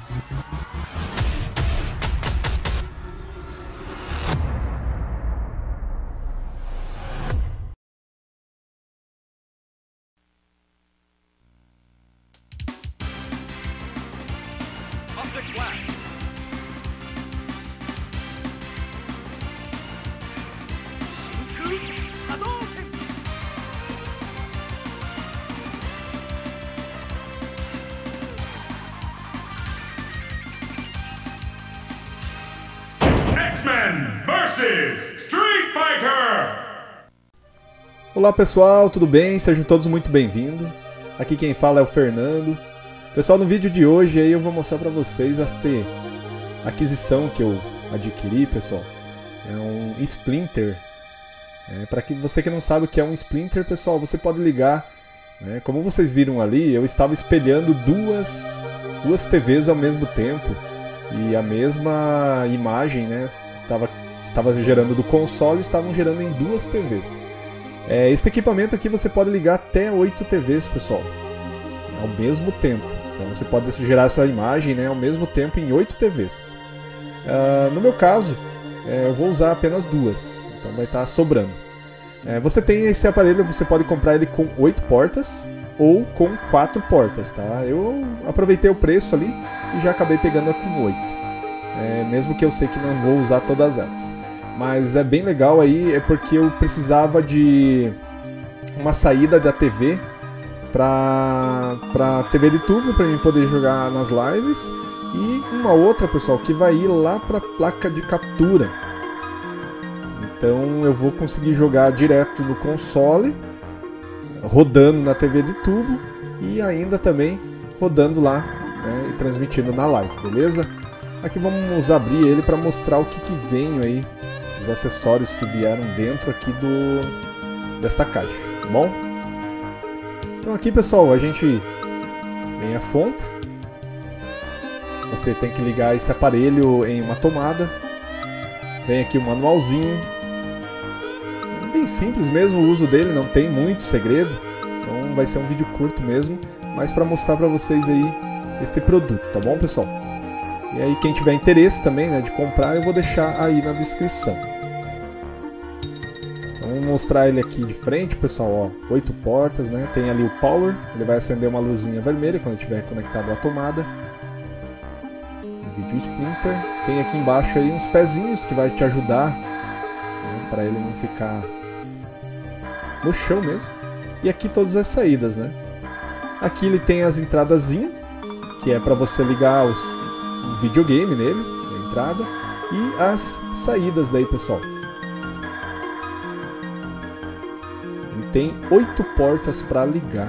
X-Men vs Street Fighter! Olá pessoal, tudo bem? Sejam todos muito bem-vindos. Aqui quem fala é o Fernando. Pessoal, no vídeo de hoje aí eu vou mostrar pra vocês esta aquisição que eu adquiri, pessoal. É um Splinter. Para você que não sabe o que é um Splinter, pessoal, você pode ligar, né? Como vocês viram ali, eu estava espelhando duas TVs ao mesmo tempo e a mesma imagem, né? Estava gerando do console e estavam gerando em duas TVs. Este equipamento aqui você pode ligar até 8 TVs, pessoal, ao mesmo tempo. Então você pode gerar essa imagem, né, ao mesmo tempo em 8 TVs. No meu caso, eu vou usar apenas duas, então vai estar sobrando. Você tem esse aparelho, você pode comprar ele com 8 portas ou com 4 portas, tá? Eu aproveitei o preço ali e já acabei pegando com 8. Mesmo que eu sei que não vou usar todas elas. Mas é bem legal aí, é porque eu precisava de uma saída da TV para TV de tubo, para mim poder jogar nas lives, e uma outra, pessoal, que vai ir lá para a placa de captura. Então eu vou conseguir jogar direto no console, rodando na TV de tubo e ainda também rodando lá, né, e transmitindo na live, beleza? Aqui vamos abrir ele para mostrar o que vem aí, os acessórios que vieram dentro aqui desta caixa, tá bom? Então aqui, pessoal, a gente tem a fonte. Você tem que ligar esse aparelho em uma tomada. Vem aqui o manualzinho. É bem simples mesmo o uso dele, não tem muito segredo. Então vai ser um vídeo curto mesmo, mas para mostrar para vocês aí este produto, tá bom, pessoal? E aí quem tiver interesse também, né, de comprar, eu vou deixar aí na descrição. Então vamos mostrar ele aqui de frente, pessoal, ó, 8 portas, né? Tem ali o power, ele vai acender uma luzinha vermelha quando estiver conectado à tomada. O vídeo Splinter. Tem aqui embaixo aí uns pezinhos que vai te ajudar, né, para ele não ficar no chão mesmo. E aqui todas as saídas, né? Aqui ele tem as entradas IN, que é para você ligar um videogame nele, a entrada, e as saídas daí, pessoal. Ele tem 8 portas para ligar.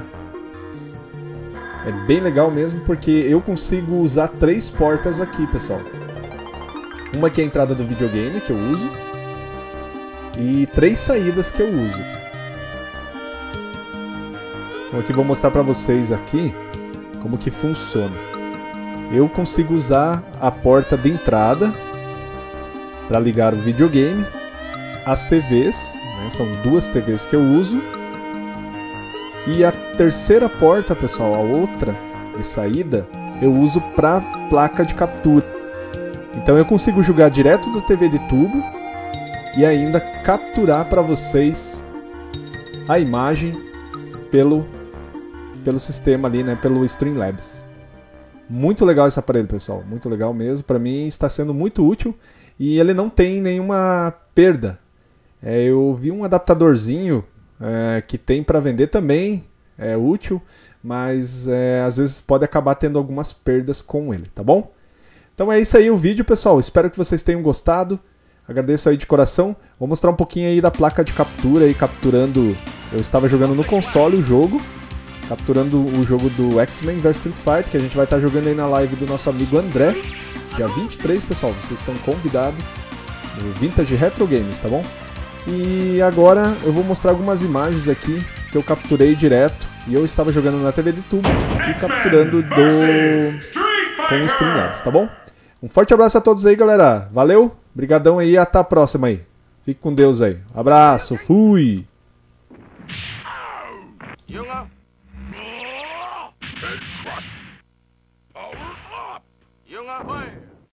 É bem legal mesmo, porque eu consigo usar 3 portas aqui, pessoal. Uma que é a entrada do videogame, que eu uso, e 3 saídas que eu uso. Então aqui vou mostrar para vocês aqui como que funciona. Eu consigo usar a porta de entrada para ligar o videogame, as TVs, né, são 2 TVs que eu uso, e a terceira porta, pessoal, a outra de saída, eu uso para placa de captura. Então eu consigo jogar direto da TV de tubo e ainda capturar para vocês a imagem pelo sistema ali, né, pelo Streamlabs. Muito legal esse aparelho, pessoal, muito legal mesmo. Para mim está sendo muito útil e ele não tem nenhuma perda. Eu vi um adaptadorzinho que tem para vender também, é útil, mas às vezes pode acabar tendo algumas perdas com ele, tá bom? Então é isso aí o vídeo, pessoal. Espero que vocês tenham gostado. Agradeço aí de coração. Vou mostrar um pouquinho aí da placa de captura, aí capturando. Eu estava jogando no console o jogo, capturando o jogo do X-Men vs Street Fighter, que a gente vai estar jogando aí na live do nosso amigo André, dia 23, pessoal. Vocês estão convidados no Vintage Retro Games, tá bom? E agora eu vou mostrar algumas imagens aqui que eu capturei direto e eu estava jogando na TV de tubo e capturando com o Streamlabs, tá bom? Um forte abraço a todos aí, galera. Valeu, brigadão aí, até a próxima aí. Fique com Deus aí. Abraço, fui! lá vai!